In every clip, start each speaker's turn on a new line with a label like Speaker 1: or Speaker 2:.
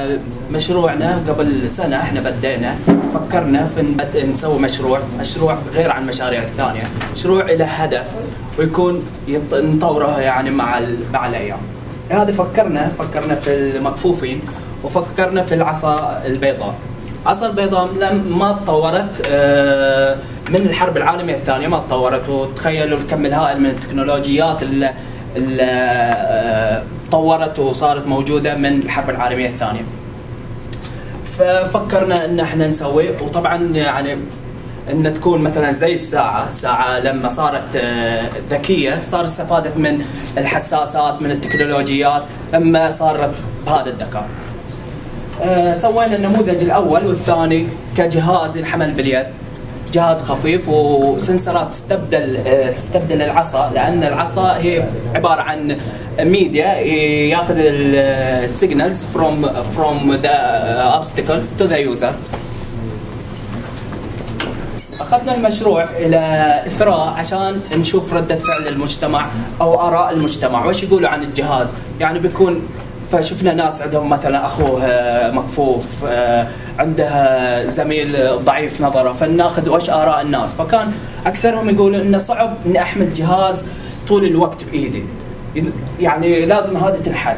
Speaker 1: مشروعنا قبل سنة احنا بدينا فكرنا في نسوي مشروع غير عن المشاريع الثانية، مشروع له هدف ويكون نطوره يعني مع الأيام. هذا فكرنا في المكفوفين، وفكرنا في العصا البيضاء. العصا البيضاء ما تطورت من الحرب العالمية الثانية، ما تطورت، وتخيلوا الكم الهائل من التكنولوجيات اللي طورت وصارت موجودة من الحرب العالمية الثانية. ففكرنا ان احنا نسوي، وطبعا يعني ان تكون مثلا زي الساعة لما صارت ذكية صارت استفادت من الحساسات من التكنولوجيات لما صارت بهذا الذكاء. سوينا النموذج الاول والثاني كجهاز ينحمل باليد، جهاز خفيف وسنسرات تستبدل العصا، لان العصا هي عباره عن ميديا ياخذ السيجنالز from the obstacles to the user. اخذنا المشروع الى اثراء عشان نشوف رده فعل المجتمع او اراء المجتمع، وش يقولوا عن الجهاز. يعني بيكون فشفنا ناس عندهم مثلا اخوه مكفوف، عنده زميل ضعيف نظره، فناخذ وش اراء الناس. فكان اكثرهم يقولوا انه صعب اني احمل جهاز طول الوقت بايدي، يعني لازم هذا تنحل.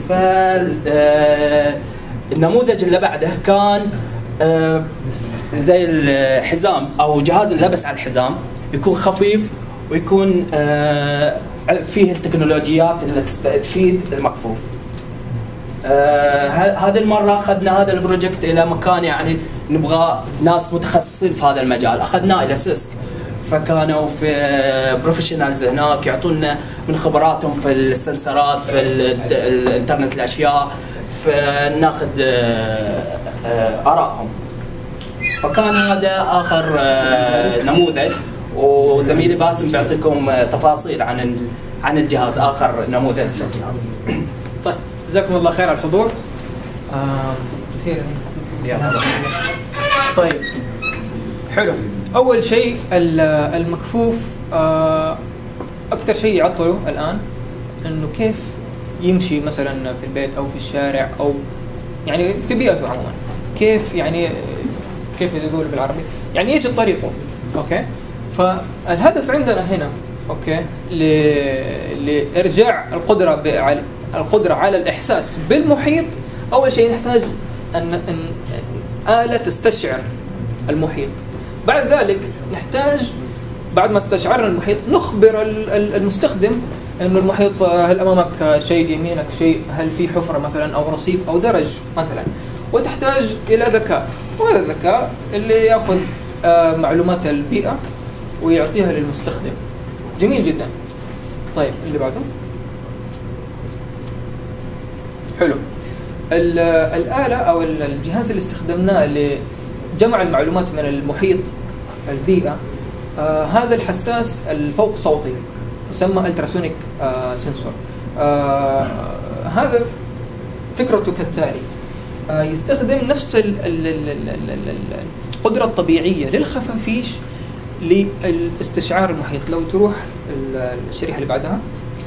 Speaker 1: فالنموذج اللي بعده كان زي الحزام او جهاز اللبس على الحزام، يكون خفيف ويكون فيه التكنولوجيات اللي تفيد المكفوف. هذه المرة أخذنا هذا البروجكت إلى مكان يعني نبغى ناس متخصصين في هذا المجال، أخذناه إلى سيسك، فكانوا في بروفيشنالز هناك يعطونا من خبراتهم في السنسرات، في الانترنت الأشياء، فناخذ آرائهم. فكان هذا آخر نموذج، وزميلي باسم بيعطيكم تفاصيل عن الجهاز، آخر نموذج للجهاز.
Speaker 2: طيب جزاكم الله خير على الحضور. طيب حلو. أول شيء المكفوف أكثر شيء يعطله الآن إنه كيف يمشي مثلا في البيت أو في الشارع أو يعني في بيئته عموما، كيف يعني كيف يقول بالعربي يعني يجد طريقه. أوكي، فالهدف عندنا هنا أوكي لإرجاع القدرة على الإحساس بالمحيط. أول شيء نحتاج أن آلة تستشعر المحيط. بعد ذلك نحتاج بعد ما استشعرنا المحيط نخبر المستخدم إنه المحيط هل أمامك شيء، يمينك شيء، هل في حفرة مثلا أو رصيف أو درج مثلا. وتحتاج إلى ذكاء، وهذا الذكاء اللي يأخذ معلومات البيئة ويعطيها للمستخدم. جميل جدا. طيب اللي بعده. حلو. الآلة أو الجهاز اللي استخدمناه لجمع المعلومات من المحيط البيئة، هذا الحساس الفوق صوتي يسمى التراسونيك سنسور. هذا فكرته كالتالي: يستخدم نفس القدرة الطبيعية للخفافيش لاستشعار المحيط. لو تروح الشريحة اللي بعدها،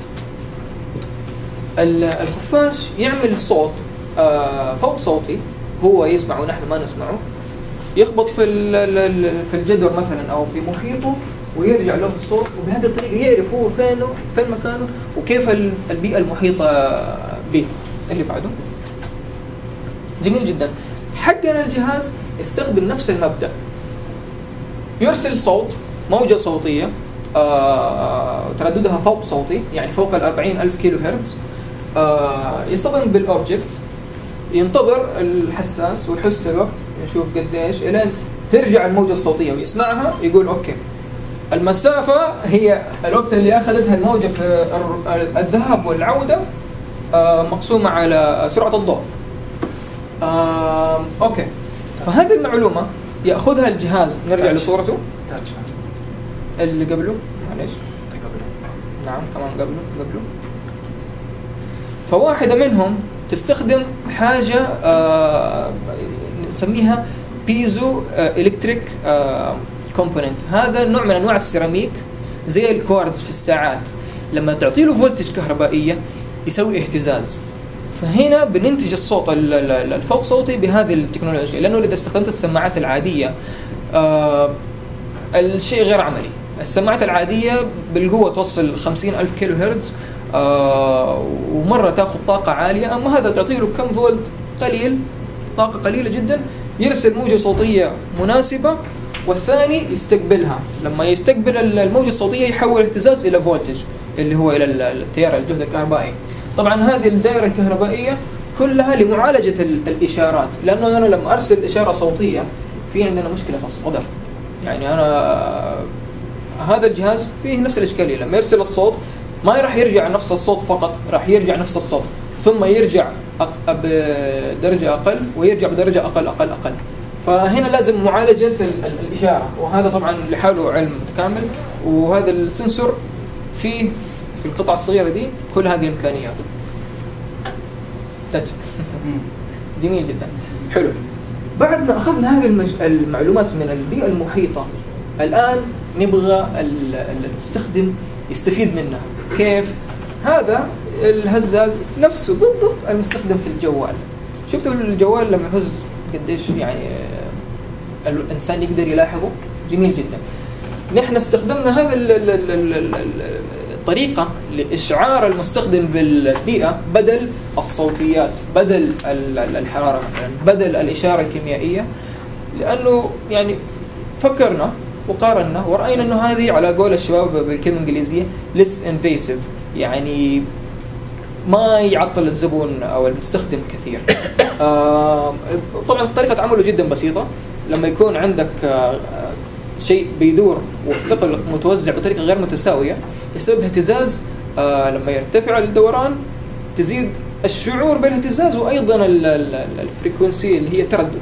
Speaker 2: الخفاش يعمل صوت فوق صوتي هو يسمعه ونحن ما نسمعه، يخبط في الجدر مثلا أو في محيطه ويرجع له الصوت، وبهذه الطريقة يعرف هو فين مكانه وكيف البيئة المحيطة به. اللي بعده. جميل جدا. حقنا الجهاز يستخدم نفس المبدأ، يرسل صوت، موجة صوتية ترددها فوق صوتي يعني فوق 40,000 كيلو هرتز، يصطدم بالأوبجكت، ينتظر الحساس ويحس الوقت، يشوف قديش الين ترجع الموجة الصوتية ويسمعها، يقول أوكي المسافة هي الوقت اللي أخذتها الموجة في الذهاب والعودة مقسومة على سرعة الضوء. أوكي، فهذه المعلومة يأخذها الجهاز. نرجع لصورته اللي قبله، معليش نعم كمان قبله. فواحدة منهم تستخدم حاجة نسميها بيزو إلكتريك كومبوننت. هذا نوع من أنواع السيراميك زي الكوردز في الساعات، لما تعطي له فولتج كهربائية يسوي اهتزاز. فهنا بننتج الصوت الفوق صوتي بهذه التكنولوجيا، لأنه إذا استخدمت السماعات العادية الشيء غير عملي. السماعات العادية بالقوة توصل 50,000 كيلو هرتز ومرة تأخذ طاقة عالية، أما هذا تعطي له كم فولت قليل، طاقة قليلة جدا، يرسل موجة صوتية مناسبة، والثاني يستقبلها. لما يستقبل الموجة الصوتية يحول الاهتزاز إلى فولتج اللي هو إلى التيار الجهد الكهربائي. طبعا هذه الدائرة الكهربائية كلها لمعالجة الإشارات، لأنه أنا لما أرسل إشارة صوتية في عندنا مشكلة في الصدر. يعني أنا هذا الجهاز فيه نفس الإشكالية، لما يرسل الصوت ما راح يرجع نفس الصوت فقط، راح يرجع نفس الصوت ثم يرجع بدرجة أقل ويرجع بدرجة أقل. فهنا لازم معالجة الإشارة، وهذا طبعا لحاله علم متكامل، وهذا السنسور فيه في القطعة الصغيرة دي كل هذه الإمكانيات. تاتش جميل جدا، حلو. بعد ما أخذنا هذه المعلومات من البيئة المحيطة، الآن نبغى المستخدم يستفيد منها. كيف؟ هذا الهزاز نفسه بالضبط المستخدم في الجوال. شفتوا الجوال لما يهز قديش يعني الإنسان يقدر يلاحظه؟ جميل جدا. نحن استخدمنا هذا الطريقة لإشعار المستخدم بالبيئة، بدل الصوتيات، بدل الحرارة مثلا، بدل الإشارة الكيميائية، لأنه يعني فكرنا وقارنا ورأينا أنه هذه على قول الشباب بالكلمة الإنجليزية less invasive، يعني ما يعطل الزبون أو المستخدم كثير. طبعا طريقة عمله جدا بسيطة. لما يكون عندك شيء بيدور والثقل متوزع بطريقة غير متساوية يسبب اهتزاز، لما يرتفع الدوران تزيد الشعور بالاهتزاز، وأيضا الفريكونسي اللي هي تردد.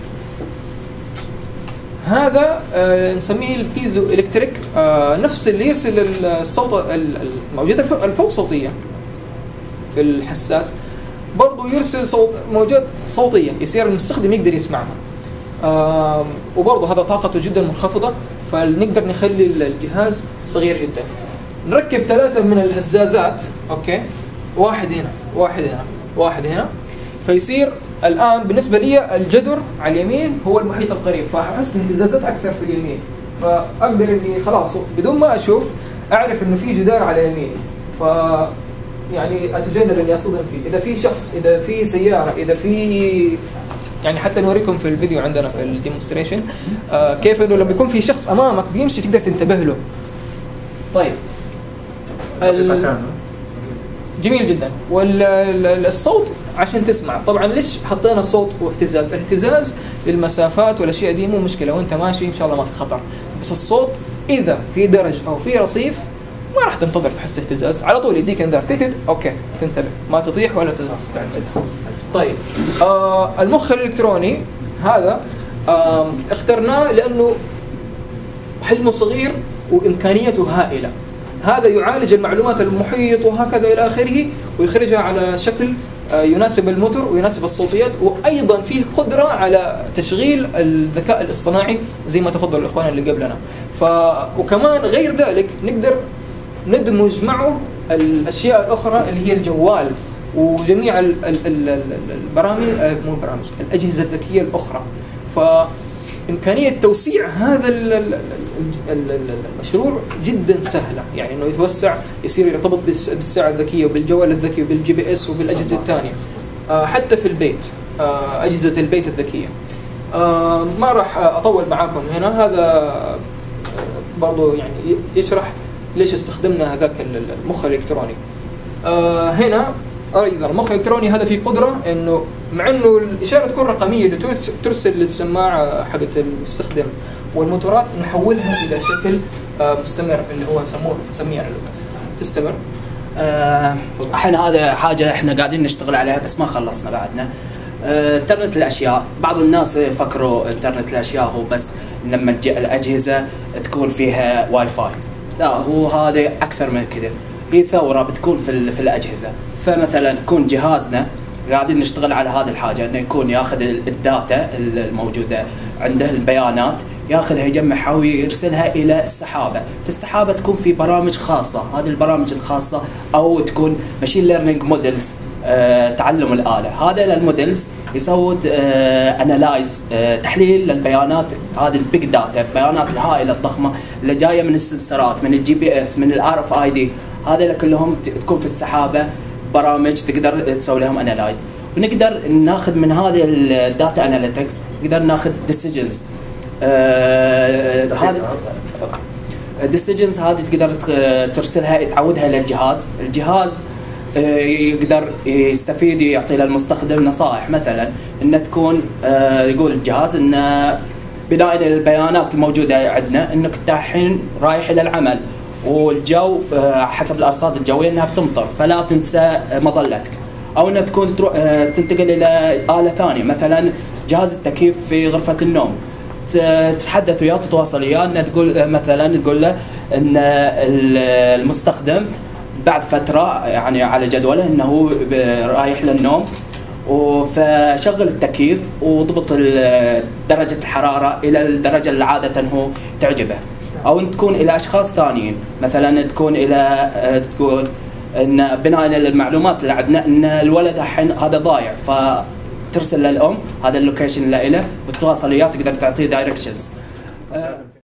Speaker 2: هذا نسميه البيزو إلكتريك، نفس اللي يرسل الصوت الموجات الفوق صوتية في الحساس، برضو يرسل موجات صوتية يصير المستخدم يقدر يسمعها. وبرضو هذا طاقته جدا منخفضة، فنقدر نخلي الجهاز صغير جدا. نركب 3 من الهزازات، اوكي، واحد هنا واحد هنا واحد هنا، فيصير الآن بالنسبة لي الجدر على اليمين هو المحيط القريب، فأحس اهتزازات أكثر في اليمين، فأقدر إني خلاص بدون ما أشوف أعرف إنه في جدار على يميني، يعني أتجنب إني أصطدم فيه. إذا في شخص، إذا في سيارة، إذا في يعني حتى نوريكم في الفيديو عندنا في الديمونستريشن كيف إنه لما يكون في شخص أمامك بيمشي تقدر تنتبه له. طيب جميل جدا. والصوت عشان تسمع، طبعا ليش حطينا صوت واهتزاز؟ الاهتزاز للمسافات والاشياء دي مو مشكله، وانت ماشي ان شاء الله ما في خطر، بس الصوت اذا في درج او في رصيف ما راح تنتظر تحس اهتزاز، على طول يديك انذار تتد، اوكي تنتبه، ما تطيح ولا تنتبه. طيب المخ الالكتروني هذا اخترناه لانه حجمه صغير وامكانيته هائله. هذا يعالج المعلومات المحيط وهكذا إلى آخره، ويخرجها على شكل يناسب الموتور ويناسب الصوتيات، وأيضا فيه قدرة على تشغيل الذكاء الاصطناعي زي ما تفضل الإخوان اللي قبلنا. وكمان غير ذلك نقدر ندمج معه الأشياء الأخرى اللي هي الجوال وجميع البرامج، مو البرامج، الأجهزة الذكية الأخرى. إمكانية توسيع هذا المشروع جدا سهلة، يعني إنه يتوسع، يصير يرتبط بالساعة الذكية وبالجوال الذكي وبالGPS وبالأجهزة الثانية، حتى في البيت، أجهزة البيت الذكية. ما راح أطول معاكم هنا، هذا برضو يعني يشرح ليش استخدمنا هذاك المخ الإلكتروني. هنا أيضا المخ الإلكتروني هذا فيه قدرة إنه مع إنه الإشارة تكون رقمية اللي ترسل للسماعة حقت المستخدم والموتورات، نحولها إلى شكل مستمر اللي هو نسميه تستمر.
Speaker 1: احنا هذا حاجة احنا قاعدين نشتغل عليها بس ما خلصنا بعدنا. انترنت الأشياء، بعض الناس فكروا انترنت الأشياء هو بس لما تجي الأجهزة تكون فيها واي فاي، لا، هو هذا أكثر من كذا. هي ثورة بتكون في الأجهزة. فمثلا يكون جهازنا قاعدين نشتغل على هذه الحاجة، انه يكون ياخذ الداتا الموجودة عنده، البيانات، ياخذها يجمعها ويرسلها الى السحابة. في السحابة تكون في برامج خاصة، هذه البرامج الخاصة او تكون ماشين ليرنينج موديلز تعلم الآلة. هذا المودلز يسووا انالايز، تحليل للبيانات هذه البيج داتا، البيانات الهائله الضخمه اللي جايه من السنسرات، من الجي بي اس، من الار اف اي دي، هذا كلهم تكون في السحابه برامج تقدر تسوي لهم انالايز، ونقدر ناخذ من هذه الداتا اناليتكس نقدر ناخذ ديسيجنز. هذه ديسيجنز هذه تقدر ترسلها تعودها للجهاز، الجهاز يقدر يستفيد، يعطي للمستخدم نصائح، مثلا ان تكون يقول الجهاز ان بناء على البيانات الموجوده عندنا انك انت الحين رايح الى العمل والجو حسب الارصاد الجويه انها بتمطر، فلا تنسى مظلتك، او انها تكون تنتقل الى اله ثانيه، مثلا جهاز التكييف في غرفه النوم، تتحدث وياه، تتواصل وياه، ان تقول مثلا تقول له ان المستخدم بعد فترة يعني على جدوله انه رايح للنوم، فشغل التكييف وضبط درجة الحرارة الى الدرجة اللي عادة هو تعجبه. او ان تكون الى اشخاص ثانيين، مثلا تكون الى تقول ان بناء على المعلومات اللي عندنا ان الولد الحين هذا ضايع، فترسل للام هذا اللوكيشن اللي له وتتواصل وياه، تقدر تعطيه دايركشنز.